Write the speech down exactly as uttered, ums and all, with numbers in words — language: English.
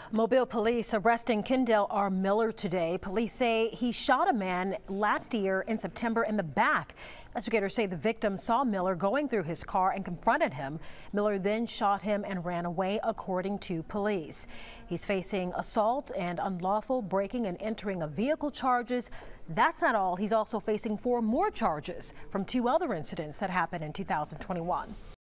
Mobile police arresting Kendall R. Miller today. Police say he shot a man last year in September in the back. Investigators say the victim saw Miller going through his car and confronted him. Miller then shot him and ran away, according to police. He's facing assault and unlawful breaking and entering of vehicle charges. That's not all. He's also facing four more charges from two other incidents that happened in two thousand twenty-one.